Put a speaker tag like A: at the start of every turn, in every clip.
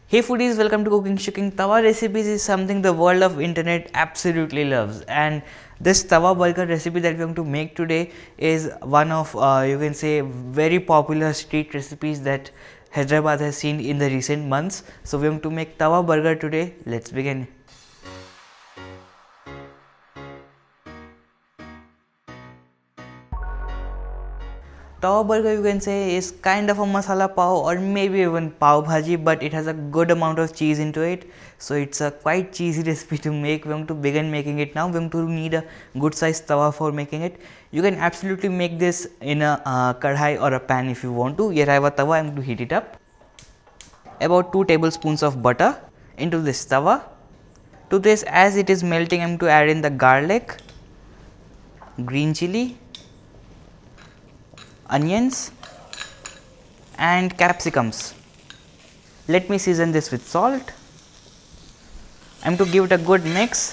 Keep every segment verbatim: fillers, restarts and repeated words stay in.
A: Hey foodies, welcome to Cooking Shooking. Tawa recipes is something the world of internet absolutely loves, and this tawa burger recipe that we are going to make today is one of uh, you can say very popular street recipes that Hyderabad has seen in the recent months. So we are going to make tawa burger today. Let's begin. Tawa burger, you can say, is kind of a masala pav or maybe even pav bhaji, but it has a good amount of cheese into it, so it's a quite cheesy recipe to make. We're going to begin making it now. We're going to need a good size tawa for making it. You can absolutely make this in a uh, kadhai or a pan if you want to. Here I have a tawa. I'm going to heat it up. About two tablespoons of butter into this tawa. To this, as it is melting, I'm going to add in the garlic, green chili, onions and capsicums. Let me season this with salt. I am to give it a good mix.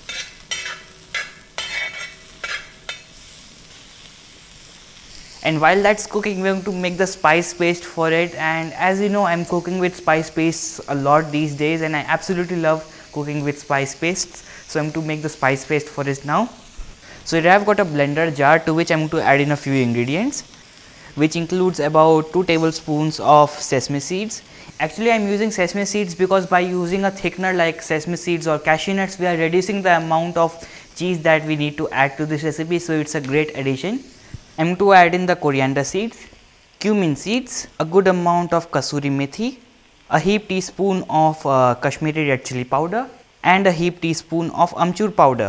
A: And while that's cooking, we are going to make the spice paste for it. And as you know, I am cooking with spice pastes a lot these days, and I absolutely love cooking with spice pastes. So I am to make the spice paste for it now. So here I have got a blender jar to which I am going to add in a few ingredients, which includes about two tablespoons of sesame seeds. Actually, I am using sesame seeds because by using a thickener like sesame seeds or cashew nuts, we are reducing the amount of cheese that we need to add to this recipe, so it's a great addition. I am to add in the coriander seeds, cumin seeds, a good amount of kasuri methi, a heaped teaspoon of uh, Kashmiri red chili powder and a heaped teaspoon of amchur powder.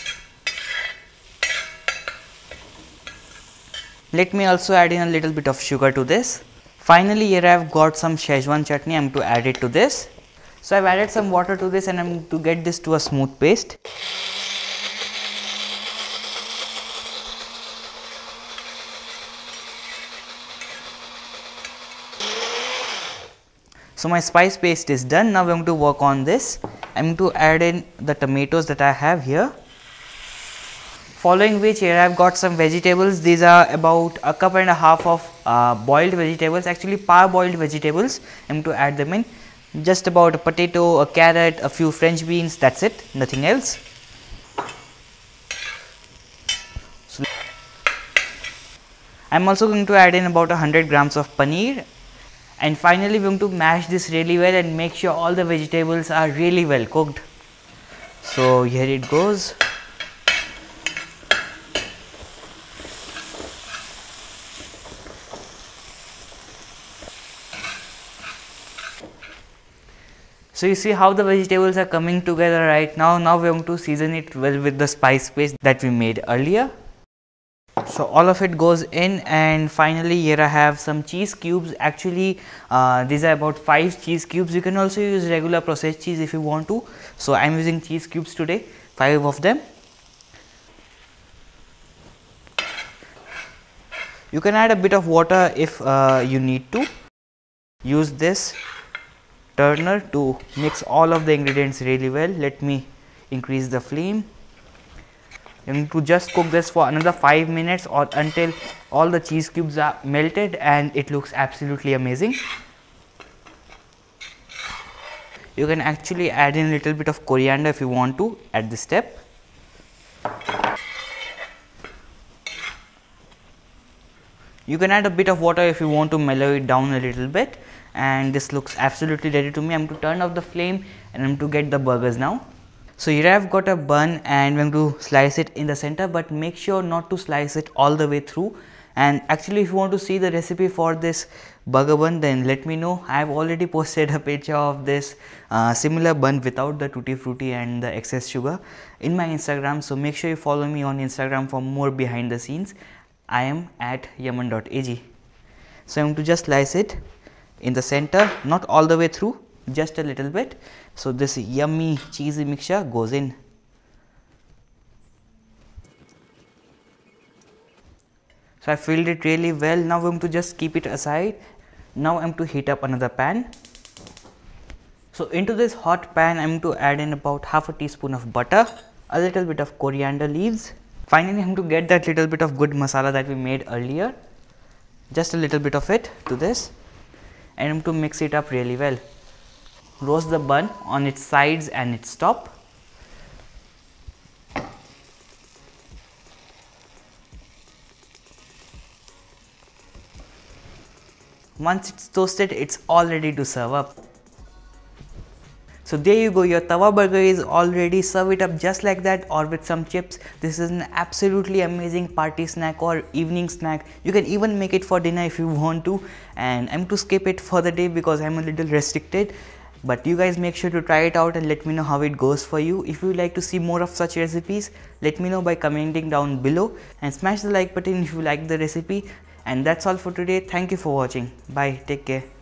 A: Let me also add in a little bit of sugar to this. Finally, here I have got some Szechuan chutney. I am to add it to this. So I have added some water to this and I am to get this to a smooth paste. So my spice paste is done. Now I am going to work on this. I am going to add in the tomatoes that I have here. Following which, here I have got some vegetables. These are about a cup and a half of uh, boiled vegetables, actually parboiled vegetables. I am to add them in. Just about a potato, a carrot, a few French beans, that's it, nothing else. So I am also going to add in about one hundred grams of paneer. And finally, we are going to mash this really well and make sure all the vegetables are really well cooked. So here it goes. So you see how the vegetables are coming together right now. Now we are going to season it well with the spice paste that we made earlier. So all of it goes in, and finally here I have some cheese cubes. Actually uh, these are about five cheese cubes. You can also use regular processed cheese if you want to. So I am using cheese cubes today, five of them. You can add a bit of water if uh, you need to. Use this turner to mix all of the ingredients really well. Let me increase the flame. You need to just cook this for another five minutes or until all the cheese cubes are melted and it looks absolutely amazing. You can actually add in a little bit of coriander if you want to at this step. You can add a bit of water if you want to mellow it down a little bit, and this looks absolutely ready to me. I am to turn off the flame and I am to get the burgers now. So here I have got a bun and I am going to slice it in the center, but make sure not to slice it all the way through. And actually, if you want to see the recipe for this burger bun, then let me know. I have already posted a picture of this uh, similar bun without the tutti frutti and the excess sugar in my Instagram. So make sure you follow me on Instagram for more behind the scenes. I am at yaman dot a g. So I am going to just slice it in the center, not all the way through, just a little bit. So this yummy cheesy mixture goes in. So I filled it really well. Now I am to just keep it aside. Now I am to heat up another pan. So into this hot pan, I am to add in about half a teaspoon of butter, a little bit of coriander leaves. Finally, I am to get that little bit of good masala that we made earlier. Just a little bit of it to this, and I am to mix it up really well. roast the bun on its sides and its top. Once it's toasted, it's all ready to serve up. So there you go, your tawa burger is all ready. Serve it up just like that or with some chips. This is an absolutely amazing party snack or evening snack. You can even make it for dinner if you want to, and I'm to skip it for the day because I'm a little restricted. But you guys make sure to try it out and let me know how it goes for you. If you would like to see more of such recipes, let me know by commenting down below, and smash the like button if you like the recipe. And that's all for today. Thank you for watching. Bye. Take care.